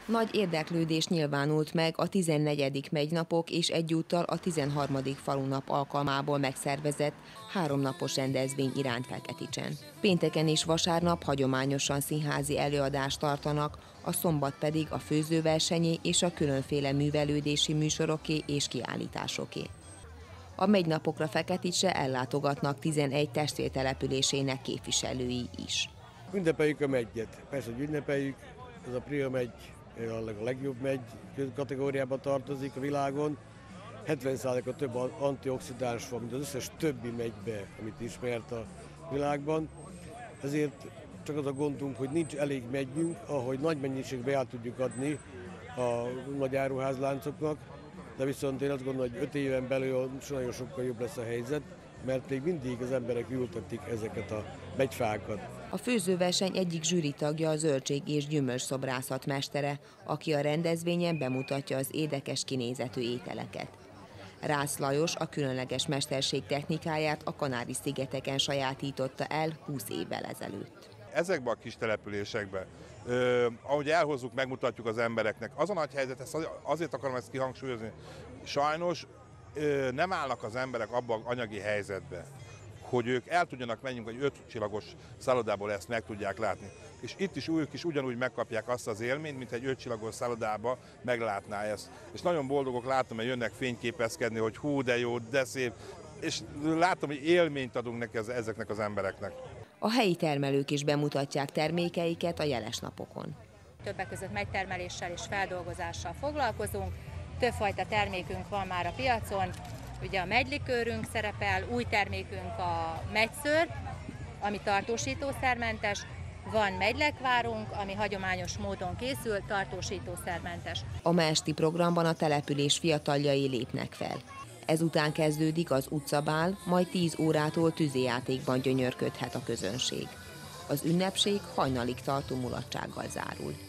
Nagy érdeklődés nyilvánult meg a 14. megynapok és egyúttal a 13. falunap alkalmából megszervezett 3 napos rendezvény iránt Feketicsen. Pénteken és vasárnap hagyományosan színházi előadást tartanak, a szombat pedig a főzőversenyé és a különféle művelődési műsoroké és kiállításoké. A megynapokra Feketicsre ellátogatnak 11 testvértelepülésének képviselői is. Ünnepeljük a megyet. Persze, hogy ünnepeljük, ez a Priha megy a legjobb megy kategóriában tartozik a világon. 70%-a több antioxidáns van, mint az összes többi megybe, amit ismert a világban. Ezért csak az a gondunk, hogy nincs elég megynünk, ahogy nagy mennyiségben el tudjuk adni a nagy áruházláncoknak, de viszont én azt gondolom, hogy 5 éven belül nagyon sokkal jobb lesz a helyzet, mert még mindig az emberek ültetik ezeket a megyfákat. A főzőverseny egyik zsűritagja a zöldség- és gyümölcsszobrászat mestere, aki a rendezvényen bemutatja az édekes kinézetű ételeket. Rász Lajos a különleges mesterség technikáját a Kanári-szigeteken sajátította el 20 évvel ezelőtt. Ezekben a kis településekben, ahogy elhozzuk, megmutatjuk az embereknek, az a nagy helyzet, azért akarom ezt kihangsúlyozni, sajnos nem állnak az emberek abban az anyagi helyzetben, hogy ők el tudjanak menni egy 5 csillagos szállodából, ezt meg tudják látni. És itt is ők is ugyanúgy megkapják azt az élményt, mint egy 5 csillagos szállodába meglátná ezt. És nagyon boldogok, látom, hogy jönnek fényképezkedni, hogy hú, de jó, de szép, és látom, hogy élményt adunk neki ezeknek az embereknek. A helyi termelők is bemutatják termékeiket a jeles napokon. Többek között megytermeléssel és feldolgozással foglalkozunk, többfajta termékünk van már a piacon, ugye a megylikőrünk szerepel, új termékünk a megyszőr, ami tartósítószermentes, van megylekvárunk, ami hagyományos módon készül, tartósítószermentes. A ma esti programban a település fiataljai lépnek fel. Ezután kezdődik az utcabál, majd 10 órától tűzijátékban gyönyörködhet a közönség. Az ünnepség hajnalig tartó mulatsággal zárul.